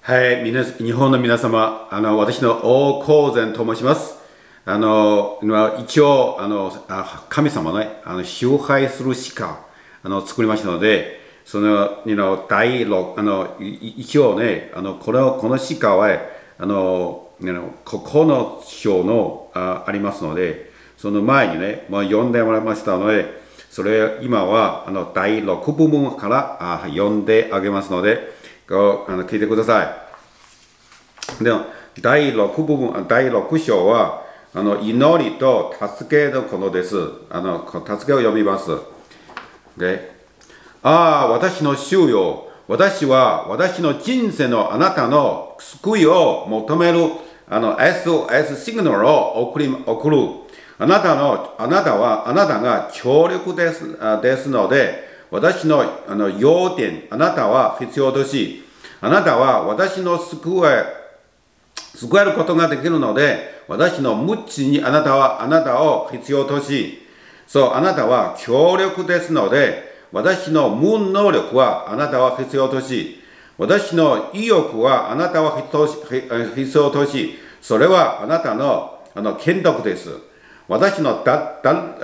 はい、日本の皆様、私の王光善と申します。一応、神様のね、崇拝する鹿、作りましたので、その、第六、一応ね、この鹿は、9章の、ありますので、その前にね、読んでもらいましたので、それ、今は、第6部分から読んであげますので、聞いてください。では、第6部分、第6章は、祈りと助けのことです。助けを呼びます。で、私の主よ、私は私の人生のあなたの救いを求めるSOS シグナルを送る。あなたが強力ですので、私の要点、あなたは必要とし、あなたは私の救えることができるので、私の無知にあなたを必要とし、そう、あなたは強力ですので、私の無能力はあなたは必要とし、私の意欲はあなたは必要とし、それはあなたの権力です。私の脱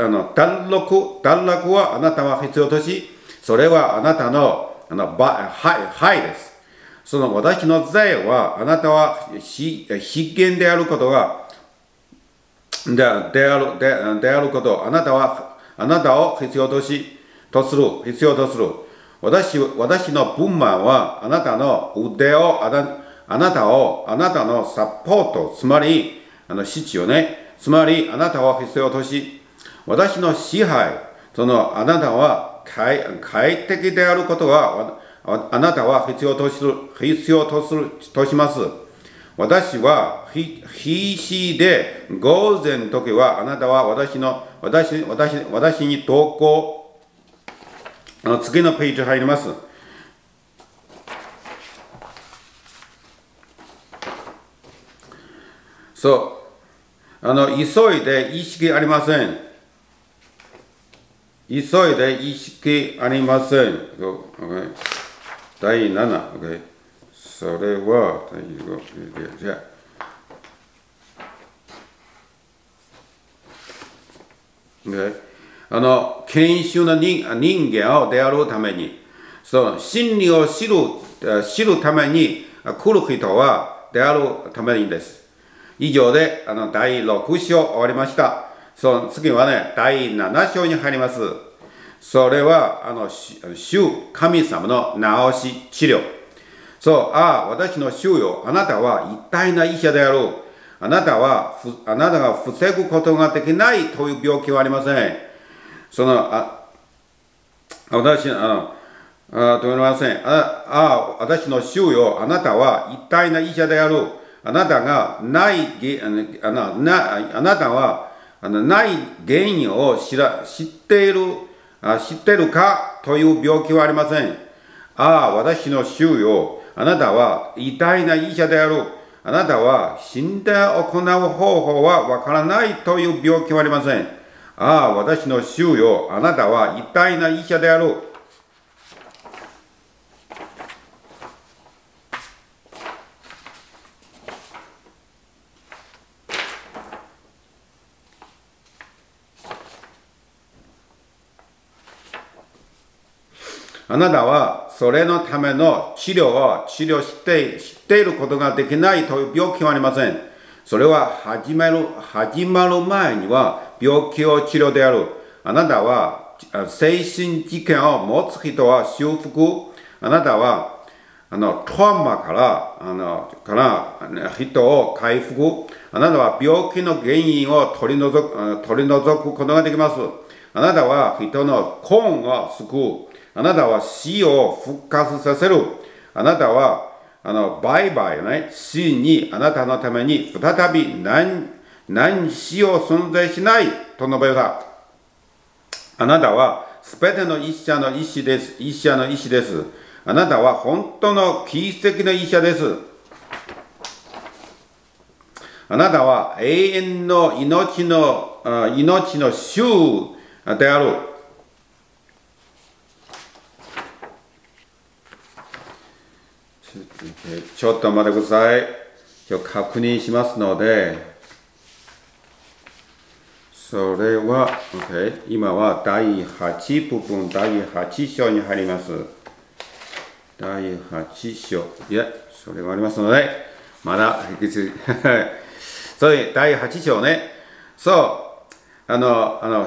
落はあなたは必要とし、それはあなたのはいです。その私の罪はあなたは非権であることがであることをあなたを必要とする。私の分満はあなたの腕をあなたのサポート、つまり必要ね。つまりあなたを必要とし、私の支配、あなたは快適であることはあなたは必要とします。私は必死で午前の時はあなたは私に投稿。次のページ入ります。そう。急いで意識ありません。急いで意識ありません。Okay. 第7。Okay. それは、じゃあ。研修の人間を出会うために、真理を知るために来る人は出会うためにです。以上で第6章終わりました。次はね、第7章に入ります。それは神様の治し治療。私の主よ、あなたは一体な医者である。あなたが防ぐことができないという病気はありません。私の主よ、あなたは一体な医者である。あなたはない原因を知っているかという病気はありません。私の主よ、あなたは偉大な医者である。あなたは死んで行う方法はわからないという病気はありません。私の主よ、あなたは偉大な医者である。あなたはそれのための治療を知っていることができないという病気はありません。それは始まる前には病気を治療である。あなたは精神事件を持つ人は修復。あなたはトラウマから人を回復。あなたは病気の原因を取り除くことができます。あなたは人の根を救う。あなたは死を復活させる。あなたは売買ね、死にあなたのために再び何死を存在しないと述べた。あなたはすべての医者の医師です。あなたは本当の奇跡の医者です。あなたは永遠の命の主である。 ちょっと待ってください。確認しますので、それは、OK、今は第8部分、第8章に入ります。第8章。いや、それがありますので、まだ、そういう第8章ね。そう、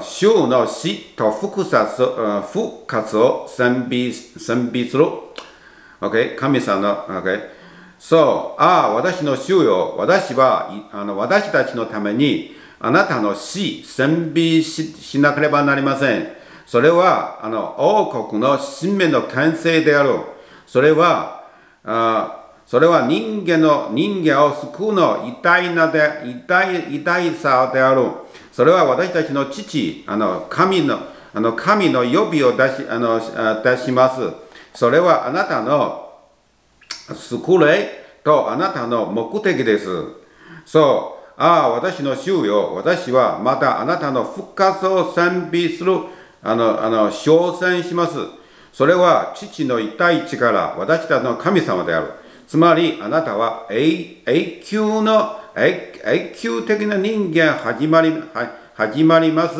州の死と復活を賛美する。OK、神様の、OK。そう、私の主よ、私たちのために、あなたの死、賛美しなければなりません。それは、王国の使命の完成である。それは人間を救うの偉大さである。それは私たちの父、神の呼びを出します。それはあなたの救霊とあなたの目的です。そう。私の主よ、私はまたあなたの復活を賛美する、称賛します。それは父の一体力、私たちの神様である。つまり、あなたは永久的な人間始まります。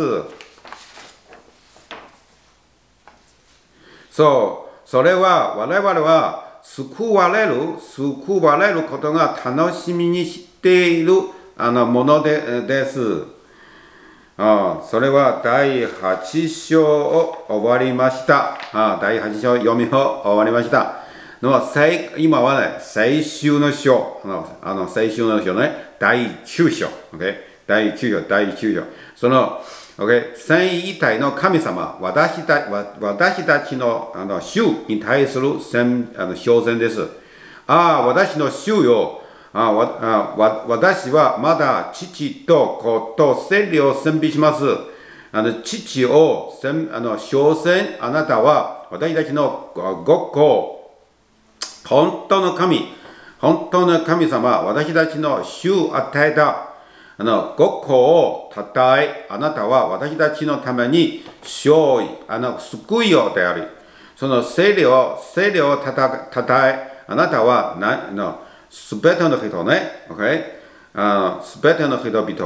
そう、それは我々は救われることが楽しみにしているものです。それは第8章を終わりました。第8章読みを終わりました。今はね、最終の章。最終の章ね、第9章。Okay? 第9章。その、okay? 三位一体の神様、私たちの主に対する称賛です。私の主よ。私はまだ父と子と聖霊を賛美します。父を称賛、あなたは私たちのご子、本当の神様、私たちの主を与えたご子をたたえ、あなたは私たちのために救いをであり、その聖霊をたたえ、あなたはすべての人ね、すべての人々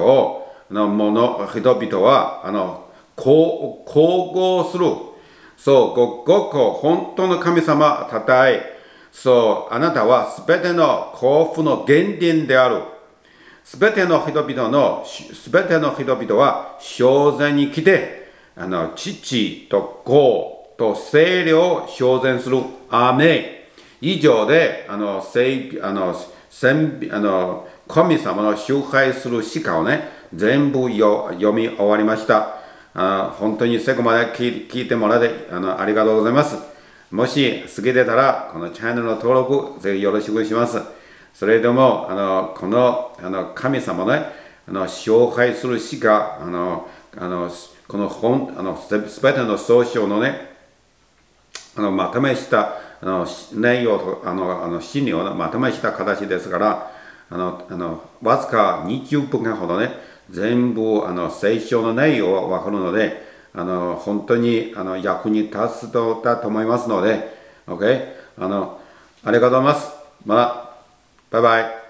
は、交互する。そう、ご子、本当の神様たたえ、そう、あなたはすべての幸福の原点である。すべての人々は、称賛に来て、父と子と聖霊を称賛する。アーメン。以上で、神様の崇拝する詩歌をね、全部読み終わりました。本当に最後まで聞いてもらってありがとうございます。もし好きでたら、このチャンネルの登録、ぜひよろしくします。それでも、この神様ね、崇拝する詩歌、この本、すべての総称のね、まとめした内容と真理をまとめした形ですから、わずか20分間ほどね、全部聖書の内容がわかるので、本当に役に立つだと思いますので、OK？ ありがとうございます。また、バイバイ。